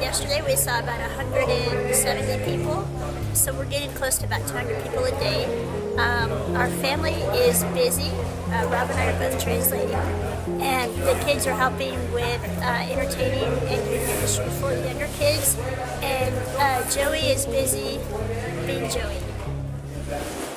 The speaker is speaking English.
yesterday we saw about 170 people, so we're getting close to about 200 people a day. Our family is busy. Rob and I are both translating, and the kids are helping with entertaining and youth ministry for the younger kids, and Joey is busy being Joey.